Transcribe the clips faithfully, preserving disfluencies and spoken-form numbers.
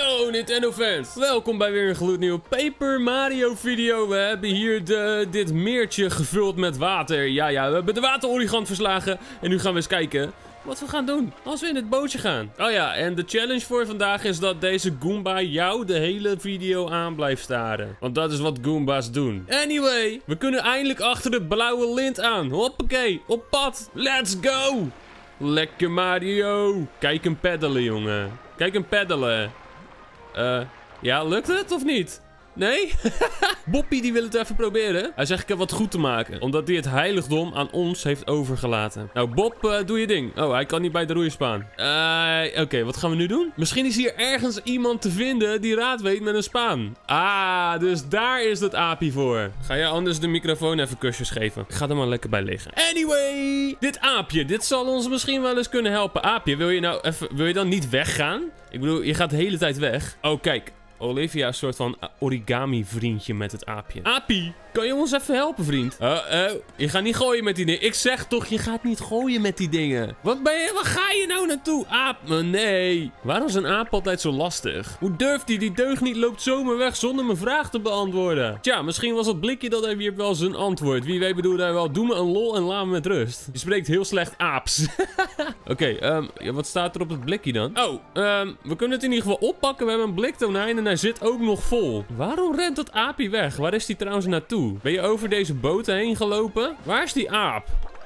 Hallo Nintendo fans, welkom bij weer een gloednieuwe Paper Mario video. We hebben hier de, dit meertje gevuld met water. Ja, ja, we hebben de waterolifant verslagen. En nu gaan we eens kijken wat we gaan doen als we in het bootje gaan. Oh ja, en de challenge voor vandaag is dat deze Goomba jou de hele video aan blijft staren. Want dat is wat Goomba's doen. Anyway, we kunnen eindelijk achter de blauwe lint aan. Hoppakee, op pad. Let's go. Lekker Mario. Kijk hem peddelen, jongen. Kijk hem peddelen. Eh, uh, ja, lukt het of niet? Nee? Boppie die wil het even proberen. Hij zegt ik heb wat goed te maken. Omdat hij het heiligdom aan ons heeft overgelaten. Nou, Bob, uh, doe je ding. Oh, hij kan niet bij de roeispaan. Uh, Oké, okay, wat gaan we nu doen? Misschien is hier ergens iemand te vinden die raad weet met een spaan. Ah, dus daar is dat aapje voor. Ga jij anders de microfoon even kusjes geven? Ik ga er maar lekker bij liggen. Anyway, dit aapje, dit zal ons misschien wel eens kunnen helpen. Aapje, wil je nou even, wil je dan niet weggaan? Ik bedoel, je gaat de hele tijd weg. Oh, kijk. Olivia is een soort van origami vriendje met het aapje. Aapie, kan je ons even helpen, vriend? Uh, uh, je gaat niet gooien met die dingen. Ik zeg toch, je gaat niet gooien met die dingen. Wat ben je, waar ga je nou naartoe? Aap, nee. Waarom is een aap altijd zo lastig? Hoe durft hij? Die deugniet loopt zomaar weg zonder mijn vraag te beantwoorden. Tja, misschien was dat blikje dat hij wierp wel zijn antwoord. Wie weet bedoelde hij wel, doe me een lol en laat me met rust. Je spreekt heel slecht aaps. Oké, okay, um, ja, wat staat er op het blikje dan? Oh, um, we kunnen het in ieder geval oppakken. We hebben een bliktonijn en hij zit ook nog vol. Waarom rent dat aapje weg? Waar is hij trouwens naartoe? Ben je over deze boten heen gelopen? Waar is die aap?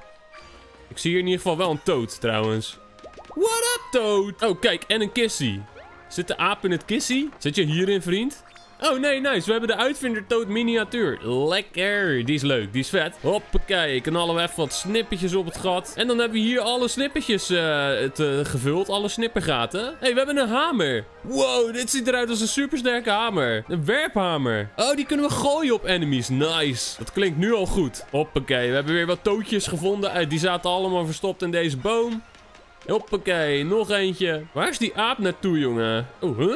Ik zie hier in ieder geval wel een toad trouwens. What up, toad? Oh, kijk, en een kissie. Zit de aap in het kissie? Zit je hierin, vriend? Oh, nee, nice. We hebben de uitvinder Toad miniatuur. Lekker. Die is leuk. Die is vet. Hoppakee. Knallen we even wat snippertjes op het gat. En dan hebben we hier alle snippertjes uh, te, gevuld. Alle snippergaten. Hé, hey, we hebben een hamer. Wow, dit ziet eruit als een supersterke hamer. Een werphamer. Oh, die kunnen we gooien op enemies. Nice. Dat klinkt nu al goed. Hoppakee. We hebben weer wat toadjes gevonden. Die zaten allemaal verstopt in deze boom. Hoppakee. Nog eentje. Waar is die aap naartoe, jongen? Oh, huh?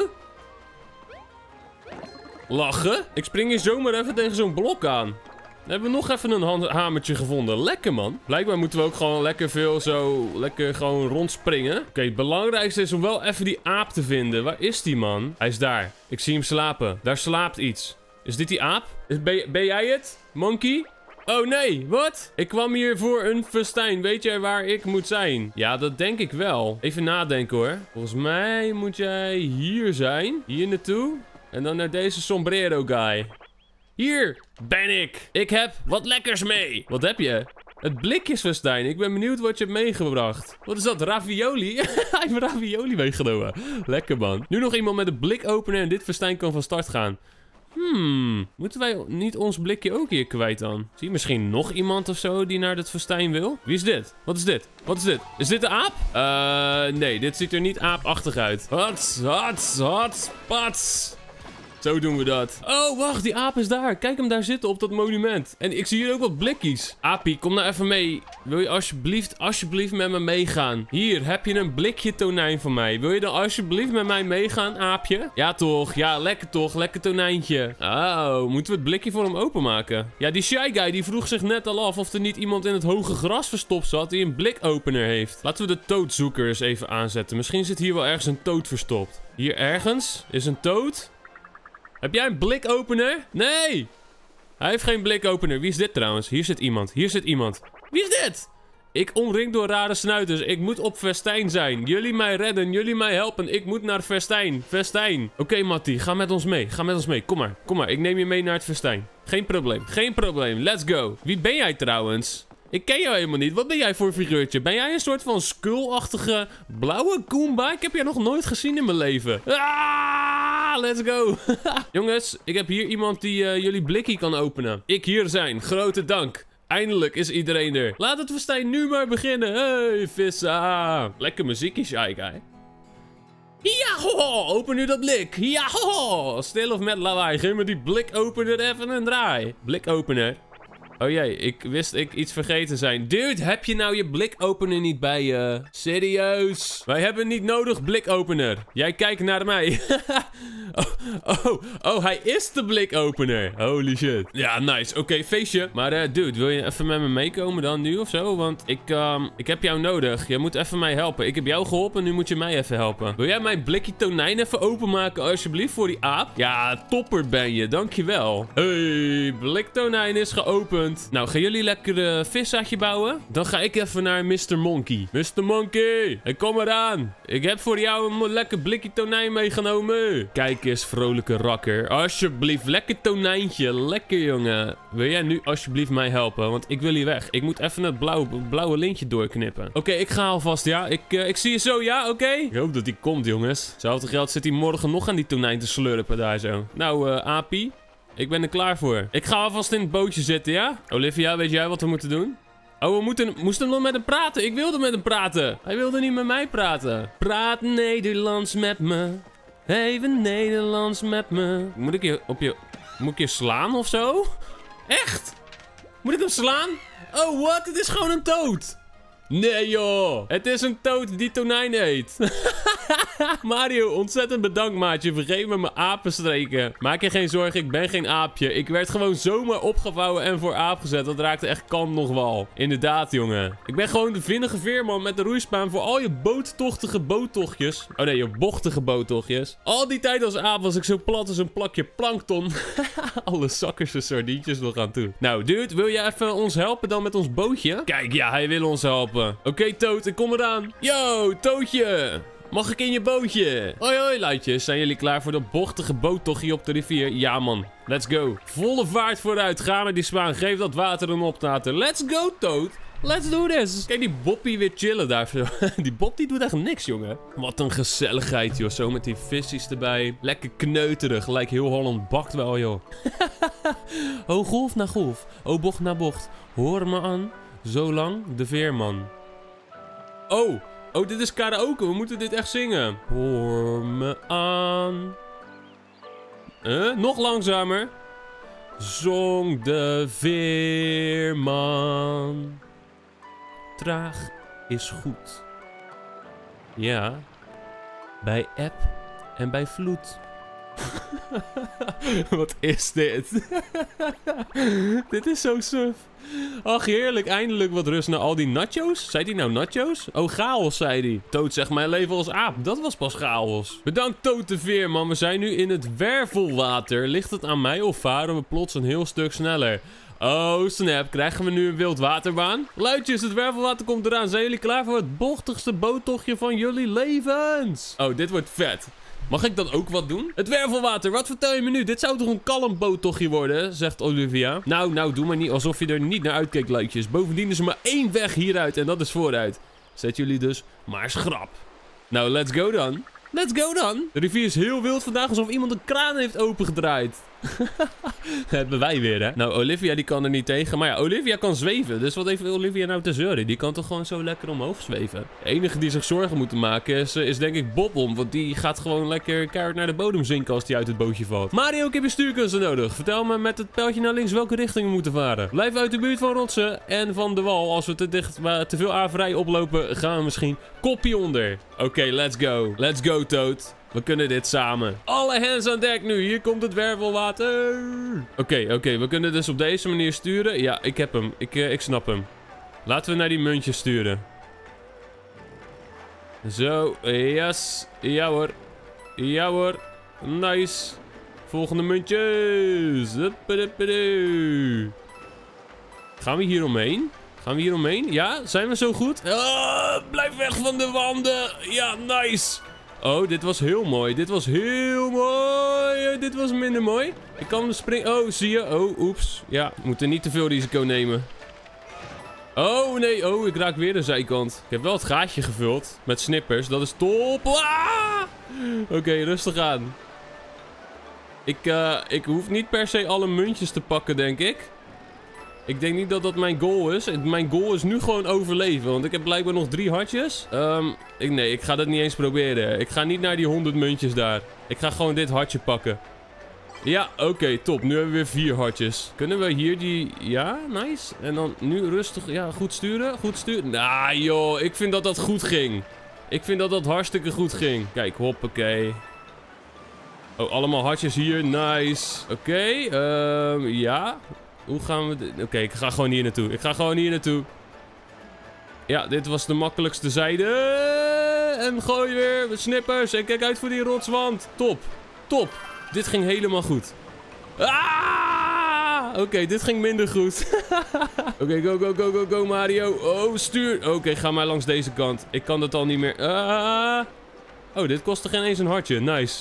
Lachen? Ik spring hier zomaar even tegen zo'n blok aan. Dan hebben we nog even een hamertje gevonden. Lekker, man. Blijkbaar moeten we ook gewoon lekker veel zo... Lekker gewoon rondspringen. Oké, okay, het belangrijkste is om wel even die aap te vinden. Waar is die, man? Hij is daar. Ik zie hem slapen. Daar slaapt iets. Is dit die aap? Is, ben, ben jij het? Monkey? Oh, nee. Wat? Ik kwam hier voor een festijn. Weet jij waar ik moet zijn? Ja, dat denk ik wel. Even nadenken, hoor. Volgens mij moet jij hier zijn. Hier naartoe. En dan naar deze sombrero guy. Hier ben ik. Ik heb wat lekkers mee. Wat heb je? Het blikjesfestijn. Ik ben benieuwd wat je hebt meegebracht. Wat is dat? Ravioli? Hij heeft ravioli meegenomen. Lekker, man. Nu nog iemand met een blikopener en dit festijn kan van start gaan. Hmm, moeten wij niet ons blikje ook hier kwijt dan? Zie je misschien nog iemand of zo die naar dat festijn wil? Wie is dit? Wat is dit? Wat is dit? Is dit de aap? Uh, nee, dit ziet er niet aapachtig uit. Hats, hats, hats, pats. Zo doen we dat. Oh, wacht, die aap is daar. Kijk hem daar zitten op dat monument. En ik zie hier ook wat blikjes. Aapie, kom nou even mee. Wil je alsjeblieft, alsjeblieft met me meegaan? Hier, heb je een blikje tonijn van mij. Wil je dan alsjeblieft met mij meegaan, aapje? Ja, toch. Ja, lekker toch. Lekker tonijntje. Oh, moeten we het blikje voor hem openmaken? Ja, die shy guy die vroeg zich net al af of er niet iemand in het hoge gras verstopt zat die een blikopener heeft. Laten we de toadzoeker eens even aanzetten. Misschien zit hier wel ergens een toad verstopt. Hier ergens is een toad. Heb jij een blikopener? Nee! Hij heeft geen blikopener. Wie is dit trouwens? Hier zit iemand. Hier zit iemand. Wie is dit? Ik omring door rare snuiters. Ik moet op festijn zijn. Jullie mij redden. Jullie mij helpen. Ik moet naar festijn. Festijn. Oké, okay, Mattie. Ga met ons mee. Ga met ons mee. Kom maar. Kom maar. Ik neem je mee naar het festijn. Geen probleem. Geen probleem. Let's go. Wie ben jij trouwens? Ik ken jou helemaal niet. Wat ben jij voor figuurtje? Ben jij een soort van skullachtige blauwe Goomba? Ik heb jou nog nooit gezien in mijn leven. Ah, let's go. Jongens, ik heb hier iemand die uh, jullie blikkie kan openen. Ik hier zijn. Grote dank. Eindelijk is iedereen er. Laat het festijn nu maar beginnen. Hey, vissa. Lekker muziekje, shy guy. Ja, open nu dat blik. Ja, stil of met lawaai. Geef me die blikopener even een draai. Blikopener. Oh jee, ik wist ik iets vergeten zijn. Dude, heb je nou je blikopener niet bij je? Serieus? Wij hebben niet nodig blikopener. Jij kijkt naar mij. oh, oh, oh, hij is de blikopener. Holy shit. Ja, nice. Oké, okay, feestje. Maar uh, dude, wil je even met me meekomen dan nu of zo? Want ik, um, ik heb jou nodig. Je moet even mij helpen. Ik heb jou geholpen, nu moet je mij even helpen. Wil jij mijn blikje tonijn even openmaken alsjeblieft voor die aap? Ja, topper ben je. Dankjewel. Hey, blik tonijn is geopend. Nou, gaan jullie lekker een uh, viszaadje bouwen? Dan ga ik even naar mister Monkey. mister Monkey, ik kom eraan. Ik heb voor jou een lekker blikje tonijn meegenomen. Kijk eens, vrolijke rakker. Alsjeblieft, lekker tonijntje. Lekker, jongen. Wil jij nu alsjeblieft mij helpen? Want ik wil hier weg. Ik moet even het blauwe, blauwe lintje doorknippen. Oké, okay, ik ga alvast, ja. Ik, uh, ik zie je zo, ja? Oké? Okay? Ik hoop dat die komt, jongens. Hetzelfde geld zit hij morgen nog aan die tonijn te slurpen daar zo. Nou, uh, Apie. Ik ben er klaar voor. Ik ga alvast in het bootje zitten, ja? Olivia, weet jij wat we moeten doen? Oh, we moeten, moesten nog met hem praten. Ik wilde met hem praten. Hij wilde niet met mij praten. Praat Nederlands met me. Even Nederlands met me. Moet ik je op je... Moet ik je slaan of zo? Echt? Moet ik hem slaan? Oh, wat? Het is gewoon een toad. Nee, joh. Het is een toad die tonijn eet. Mario, ontzettend bedankt, maatje. Vergeef me mijn apenstreken. Maak je geen zorgen, ik ben geen aapje. Ik werd gewoon zomaar opgevouwen en voor aap gezet. Dat raakte echt kant nog wel. Inderdaad, jongen. Ik ben gewoon de vinnige veerman met de roeispaan voor al je boottochtige boottochtjes. Oh nee, je bochtige boottochtjes. Al die tijd als aap was ik zo plat als een plakje plankton. Alle zakkers en sardientjes nog aan toe. Nou, dude, wil je even ons helpen dan met ons bootje? Kijk, ja, hij wil ons helpen. Oké, okay, Toad, ik kom eraan. Yo, Toadje. Mag ik in je bootje? Hoi, hoi, luidjes. Zijn jullie klaar voor dat bochtige boottochtje op de rivier? Ja, man. Let's go. Volle vaart vooruit. Ga naar die spaan. Geef dat water een optater. Let's go, Toad. Let's do this. Kijk die Boppie weer chillen daar. Die Bob die doet echt niks, jongen. Wat een gezelligheid, joh. Zo met die visjes erbij. Lekker kneuterig. Lijkt heel Holland bakt wel, joh. Oh, golf naar golf. Oh, bocht naar bocht. Hoor me aan. Zolang de veerman. Oh. Oh, dit is karaoke. We moeten dit echt zingen. Hoor me aan. Uh, nog langzamer. Zong de veerman. Traag is goed. Ja. Bij eb en bij vloed. Wat is dit? Dit is zo suf. Ach, heerlijk. Eindelijk wat rust na al die nachos. Zei die nou nachos? Oh, chaos, zei die. Toad zegt mijn leven als aap. Dat was pas chaos. Bedankt, Toad de Veerman. We zijn nu in het wervelwater. Ligt het aan mij of varen we plots een heel stuk sneller? Oh, snap. Krijgen we nu een wildwaterbaan? Luidjes, het wervelwater komt eraan. Zijn jullie klaar voor het bochtigste boottochtje van jullie levens? Oh, dit wordt vet. Mag ik dan ook wat doen? Het wervelwater, wat vertel je me nu? Dit zou toch een kalm boottochtje worden, zegt Olivia. Nou, nou, doe maar niet alsof je er niet naar uitkeek, luidjes. Bovendien is er maar één weg hieruit en dat is vooruit. Zet jullie dus maar schrap. Nou, let's go dan. Let's go dan. De rivier is heel wild vandaag, alsof iemand een kraan heeft opengedraaid. Dat hebben wij weer, hè. Nou, Olivia die kan er niet tegen. Maar ja, Olivia kan zweven. Dus wat heeft Olivia nou te zeuren? Die kan toch gewoon zo lekker omhoog zweven? De enige die zich zorgen moet maken is, is denk ik Bob-Omb. Want die gaat gewoon lekker keihard naar de bodem zinken als die uit het bootje valt. Mario, ik heb je stuurkunsten nodig. Vertel me met het pijltje naar links welke richting we moeten varen. Blijf uit de buurt van rotsen en van de wal. Als we te dicht, uh, te veel averij oplopen, gaan we misschien kopje onder. Oké, okay, let's go. Let's go, Toad. We kunnen dit samen. Alle hands aan dek nu. Hier komt het wervelwater. Oké, okay, oké. Okay. We kunnen dus op deze manier sturen. Ja, ik heb hem. Ik, uh, ik snap hem. Laten we naar die muntjes sturen. Zo. Yes. Ja hoor. Ja hoor. Nice. Volgende muntjes. Gaan we hier omheen? Gaan we hier omheen? Ja? Zijn we zo goed? Oh, blijf weg van de wanden. Ja, nice. Oh, dit was heel mooi. Dit was heel mooi. Dit was minder mooi. Ik kan springen. Oh, zie je? Oh, oeps. Ja, we moeten niet te veel risico nemen. Oh, nee. Oh, ik raak weer de zijkant. Ik heb wel het gaatje gevuld. Met snippers. Dat is top. Ah! Oké, okay, rustig aan. Ik, uh, ik hoef niet per se alle muntjes te pakken, denk ik. Ik denk niet dat dat mijn goal is. Mijn goal is nu gewoon overleven. Want ik heb blijkbaar nog drie hartjes. Um, ik, nee, ik ga dat niet eens proberen. Ik ga niet naar die honderd muntjes daar. Ik ga gewoon dit hartje pakken. Ja, oké, okay, top. Nu hebben we weer vier hartjes. Kunnen we hier die... Ja, nice. En dan nu rustig... Ja, goed sturen. Goed sturen. Nou, joh. Ik vind dat dat goed ging. Ik vind dat dat hartstikke goed ging. Kijk, hoppakee. Oh, allemaal hartjes hier. Nice. Oké, okay, um, ja. Hoe gaan we... Oké, okay, ik ga gewoon hier naartoe. Ik ga gewoon hier naartoe. Ja, dit was de makkelijkste zijde. En gooi weer snippers. En kijk uit voor die rotswand. Top. Top. Dit ging helemaal goed. Ah! Oké, okay, dit ging minder goed. Oké, okay, go, go, go, go, go, Mario. Oh, stuur. Oké, okay, ga maar langs deze kant. Ik kan dat al niet meer. Ah! Oh, dit kostte geen eens een hartje. Nice.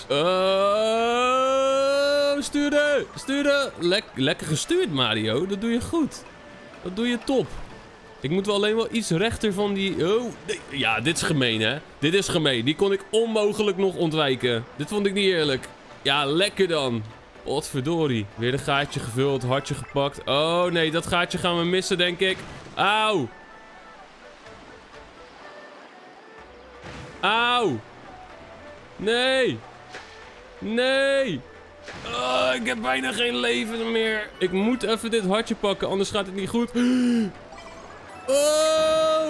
Oh, sturen. Sturen. Lek lekker gestuurd, Mario. Dat doe je goed. Dat doe je top. Ik moet wel alleen wel iets rechter van die... Oh, nee. Ja, dit is gemeen, hè. Dit is gemeen. Die kon ik onmogelijk nog ontwijken. Dit vond ik niet eerlijk. Ja, lekker dan. Potverdorie. Weer een gaatje gevuld, hartje gepakt. Oh, nee, dat gaatje gaan we missen, denk ik. Auw. Auw. Nee. Nee. Oh, ik heb bijna geen leven meer. Ik moet even dit hartje pakken, anders gaat het niet goed. Oh.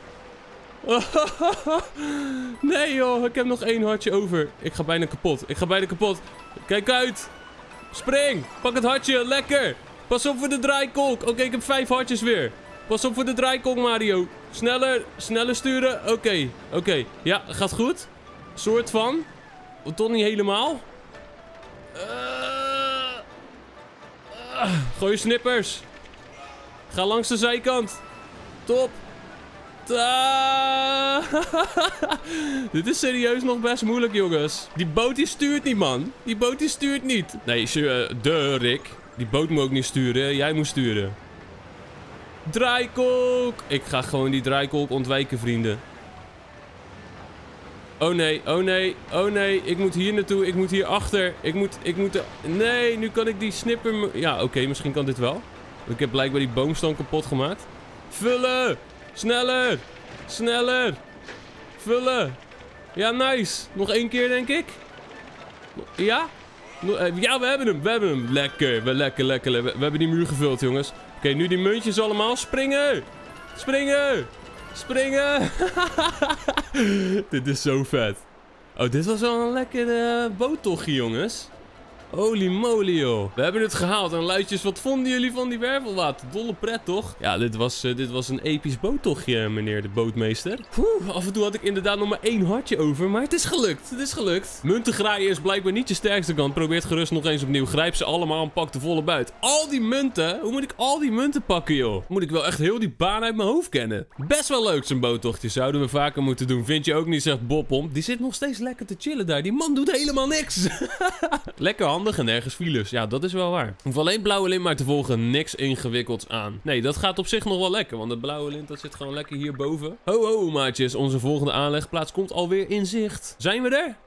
Nee joh, ik heb nog één hartje over. Ik ga bijna kapot. Ik ga bijna kapot. Kijk uit. Spring. Pak het hartje. Lekker. Pas op voor de draaikolk. Oké, okay, ik heb vijf hartjes weer. Pas op voor de draaikolk, Mario. Sneller. Sneller sturen. Oké. Okay. Oké. Okay. Ja, gaat goed. Soort van. Toch niet helemaal. Uh... Uh... Gooi je snippers. Ga langs de zijkant. Top. Ta Dit is serieus nog best moeilijk, jongens. Die boot die stuurt niet, man. Die boot die stuurt niet. Nee, uh, de Rick. Die boot moet ook niet sturen. Jij moet sturen. Draaikolk. Ik ga gewoon die draaikolk ontwijken, vrienden. Oh nee, oh nee, oh nee. Ik moet hier naartoe. Ik moet hier achter. Ik moet, ik moet... Nee, nu kan ik die snipper... Ja, oké, okay, misschien kan dit wel. Ik heb blijkbaar die boomstam kapot gemaakt. Vullen! Sneller! Sneller! Vullen! Ja, nice! Nog één keer, denk ik. Ja? Ja, we hebben hem! We hebben hem! Lekker! We, lekker, lekker! We, we hebben die muur gevuld, jongens. Oké, okay, nu die muntjes allemaal. Springen! Springen! Springen! Dit is zo vet. Oh, dit was wel een lekkere uh, boottochtje, jongens. Holy moly, joh. We hebben het gehaald. En luidjes, wat vonden jullie van die wervelwater? Dolle pret, toch? Ja, dit was, uh, dit was een episch boottochtje, meneer de bootmeester. Oeh, af en toe had ik inderdaad nog maar één hartje over. Maar het is gelukt. Het is gelukt. Munten graaien is blijkbaar niet je sterkste kant. Probeer het gerust nog eens opnieuw. Grijp ze allemaal en pak de volle buit. Al die munten? Hoe moet ik al die munten pakken, joh? Moet ik wel echt heel die baan uit mijn hoofd kennen. Best wel leuk, zo'n boottochtje. Zouden we vaker moeten doen. Vind je ook niet, zegt Bob-Pomp. Die zit nog steeds lekker te chillen daar. Die man doet helemaal niks. Lekker handig en nergens files. Ja, dat is wel waar. Hoef alleen blauwe lint maar te volgen. Niks ingewikkelds aan. Nee, dat gaat op zich nog wel lekker. Want het blauwe lint, dat zit gewoon lekker hierboven. Ho, ho, maatjes. Onze volgende aanlegplaats komt alweer in zicht. Zijn we er?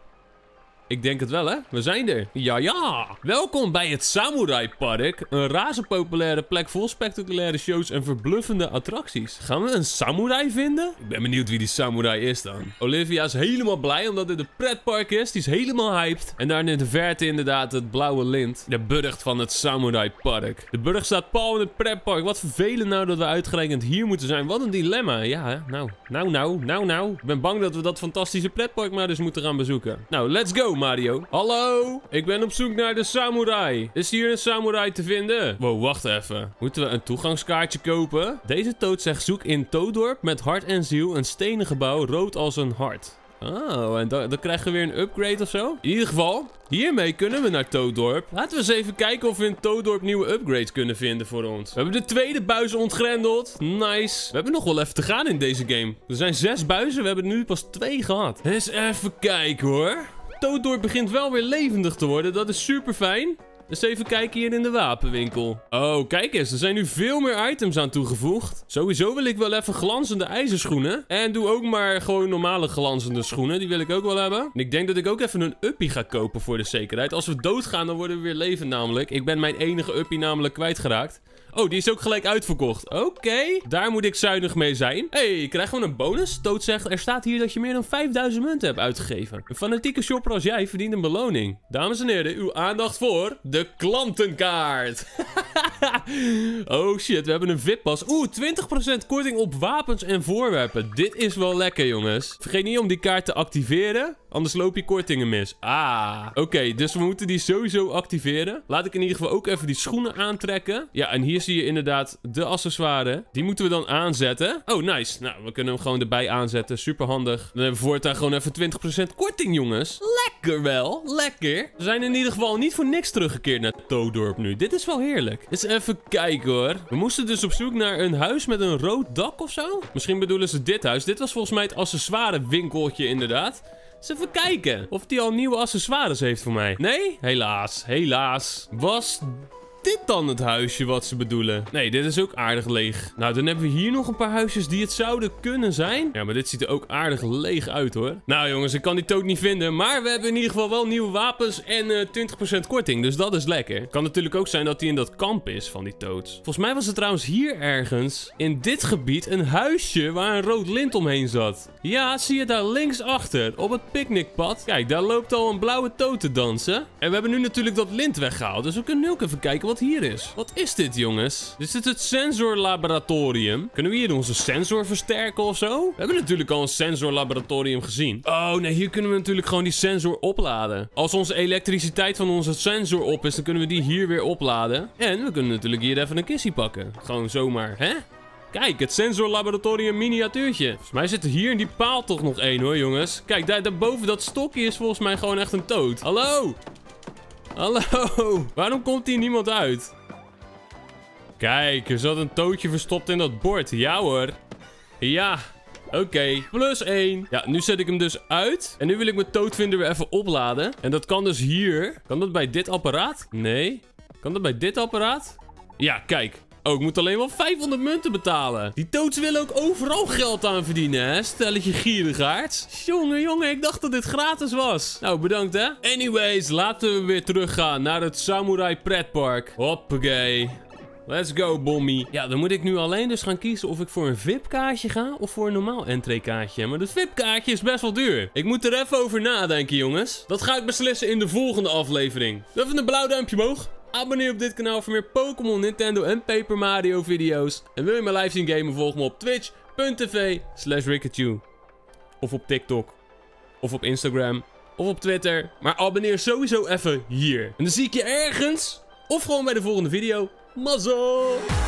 Ik denk het wel, hè? We zijn er. Ja, ja. Welkom bij het Samurai Park. Een razend populaire plek vol spectaculaire shows en verbluffende attracties. Gaan we een samurai vinden? Ik ben benieuwd wie die samurai is dan. Olivia is helemaal blij omdat dit een pretpark is. Die is helemaal hyped. En daar in de verte inderdaad het blauwe lint. De burcht van het Samurai Park. De burcht staat pal in het pretpark. Wat vervelend nou dat we uitgerekend hier moeten zijn. Wat een dilemma. Ja, hè? Nou, nou, nou, nou, nou. Ik ben bang dat we dat fantastische pretpark maar dus moeten gaan bezoeken. Nou, let's go, Mario. Hallo? Ik ben op zoek naar de samurai. Is hier een samurai te vinden? Wow, wacht even. Moeten we een toegangskaartje kopen? Deze toad zegt zoek in Toaddorp met hart en ziel een stenen gebouw rood als een hart. Oh, en dan, dan krijgen we weer een upgrade of zo? In ieder geval, hiermee kunnen we naar Toaddorp. Laten we eens even kijken of we in Toaddorp nieuwe upgrades kunnen vinden voor ons. We hebben de tweede buis ontgrendeld. Nice. We hebben nog wel even te gaan in deze game. Er zijn zes buizen, we hebben er nu pas twee gehad. Eens even kijken hoor. Toaddorp begint wel weer levendig te worden. Dat is super fijn. Dus even kijken hier in de wapenwinkel. Oh, kijk eens. Er zijn nu veel meer items aan toegevoegd. Sowieso wil ik wel even glanzende ijzerschoenen. En doe ook maar gewoon normale glanzende schoenen. Die wil ik ook wel hebben. En ik denk dat ik ook even een uppie ga kopen voor de zekerheid. Als we doodgaan, dan worden we weer levend namelijk. Ik ben mijn enige uppie namelijk kwijtgeraakt. Oh, die is ook gelijk uitverkocht. Oké, okay. Daar moet ik zuinig mee zijn. Hey, ik krijg gewoon een bonus. Toad zegt, er staat hier dat je meer dan vijfduizend munten hebt uitgegeven. Een fanatieke shopper als jij verdient een beloning. Dames en heren, uw aandacht voor de klantenkaart. Oh shit, we hebben een V I P-pas. Oeh, twintig procent korting op wapens en voorwerpen. Dit is wel lekker, jongens. Vergeet niet om die kaart te activeren. Anders loop je kortingen mis. Ah, oké. Okay, dus we moeten die sowieso activeren. Laat ik in ieder geval ook even die schoenen aantrekken. Ja, en hier zie je inderdaad de accessoires. Die moeten we dan aanzetten. Oh, nice. Nou, we kunnen hem gewoon erbij aanzetten. Super handig. Dan hebben we voortaan gewoon even twintig procent korting, jongens. Lekker wel. Lekker. We zijn in ieder geval niet voor niks teruggekeerd naar Toaddorp nu. Dit is wel heerlijk. Eens even kijken, hoor. We moesten dus op zoek naar een huis met een rood dak of zo. Misschien bedoelen ze dit huis. Dit was volgens mij het accessoire winkeltje, inderdaad. Eens even kijken of die al nieuwe accessoires heeft voor mij. Nee? Helaas. Helaas. Was dit dan het huisje wat ze bedoelen? Nee, dit is ook aardig leeg. Nou, dan hebben we hier nog een paar huisjes die het zouden kunnen zijn. Ja, maar dit ziet er ook aardig leeg uit, hoor. Nou, jongens, ik kan die Toad niet vinden. Maar we hebben in ieder geval wel nieuwe wapens en uh, twintig procent korting. Dus dat is lekker. Kan natuurlijk ook zijn dat die in dat kamp is van die Toads. Volgens mij was het trouwens hier ergens, in dit gebied, een huisje waar een rood lint omheen zat. Ja, zie je daar links achter, op het picknickpad. Kijk, daar loopt al een blauwe Toad te dansen. En we hebben nu natuurlijk dat lint weggehaald. Dus we kunnen nu ook even kijken wat hier is. Wat is dit, jongens? Dit is het sensorlaboratorium. Kunnen we hier onze sensor versterken of zo? We hebben natuurlijk al een sensorlaboratorium gezien. Oh, nee, hier kunnen we natuurlijk gewoon die sensor opladen. Als onze elektriciteit van onze sensor op is, dan kunnen we die hier weer opladen. En we kunnen natuurlijk hier even een kissie pakken. Gewoon zomaar, hè? Kijk, het sensorlaboratorium miniatuurtje. Volgens mij zit er hier in die paal toch nog één, hoor, jongens. Kijk, daar, daarboven dat stokje is volgens mij gewoon echt een Toad. Hallo? Hallo? Waarom komt hier niemand uit? Kijk, er zat een Toadje verstopt in dat bord. Ja, hoor. Ja. Oké, okay. Plus één. Ja, nu zet ik hem dus uit. En nu wil ik mijn Toadvinder weer even opladen. En dat kan dus hier. Kan dat bij dit apparaat? Nee. Kan dat bij dit apparaat? Ja, kijk. Oh, ik moet alleen wel vijfhonderd munten betalen. Die Toads willen ook overal geld aan verdienen, hè? Stelletje gierigaards. Jongen, jongen, ik dacht dat dit gratis was. Nou, bedankt, hè? Anyways, laten we weer teruggaan naar het Samurai Pretpark. Hoppakee. Let's go, Bommy. Ja, dan moet ik nu alleen dus gaan kiezen of ik voor een V I P-kaartje ga of voor een normaal entree-kaartje. Maar dat V I P-kaartje is best wel duur. Ik moet er even over nadenken, jongens. Dat ga ik beslissen in de volgende aflevering. Doe even een blauw duimpje omhoog. Abonneer op dit kanaal voor meer Pokémon, Nintendo en Paper Mario video's. En wil je mijn live zien gamen, volg me op twitch punt tv slash Rikachu. Of op TikTok. Of op Instagram. Of op Twitter. Maar abonneer sowieso even hier. En dan zie ik je ergens. Of gewoon bij de volgende video. Mazzel!